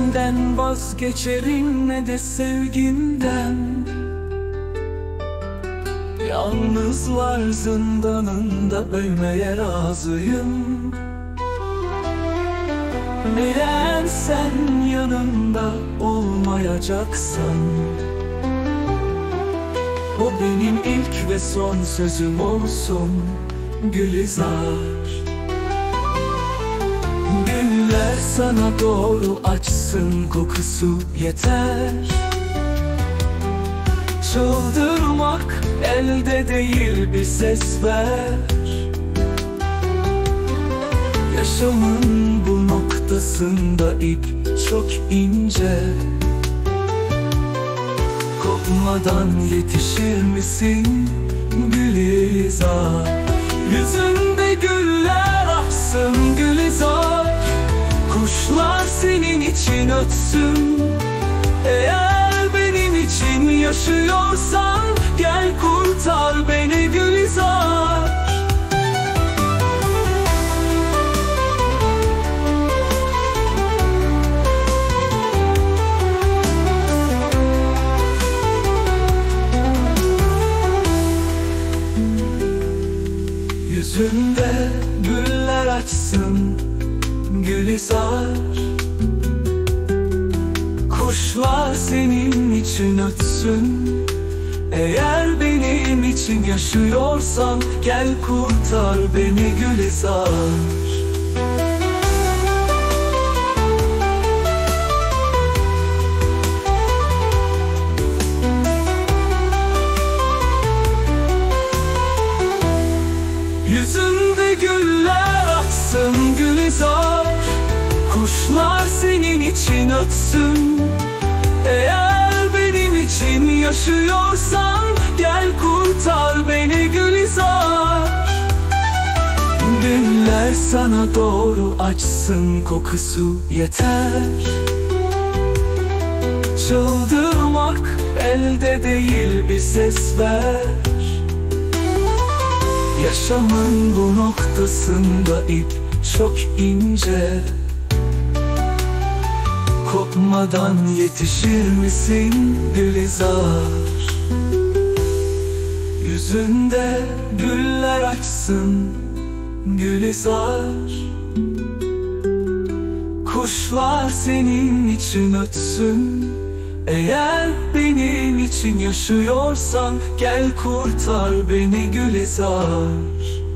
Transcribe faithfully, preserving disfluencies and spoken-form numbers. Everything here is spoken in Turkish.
senden vazgeçerim ne de sevgimden. Yalnızlar zindanında ölmeye razıyım. Eğer sen yanımda olmayacaksan, o benim ilk ve son sözüm olsun Gülizar. Güller sana doğru açsın kokusu yeter. Çıldırmak elde değil, bir ses ver. Yaşamın bu noktasında ip çok ince. Kopmadan yetişir misin Gülizar? Yüzünde güller açsın Gülizar. Kuşlar senin için ötsün. Eğer benim için yaşıyorsan, gel kurtar beni Gülizar. Yüzünde güller açsın Gülizar. Kuşlar senin için ötsün. Eğer benim için yaşıyorsan, gel kurtar beni Gülizar. Yüzünde güller açsın Gülizar. Kuşlar senin için ötsün. Eğer benim için yaşıyorsan, gel kurtar beni Gülizar. Güller sana doğru açsın kokusu yeter. Çıldırmak elde değil, bir ses ver. Yaşamın bu noktasında ip çok ince. Kopmadan yetişir misin Gülizar? Yüzünde güller açsın Gülizar. Kuşlar senin için ötsün. Eğer benim için yaşıyorsan, gel kurtar beni Gülizar.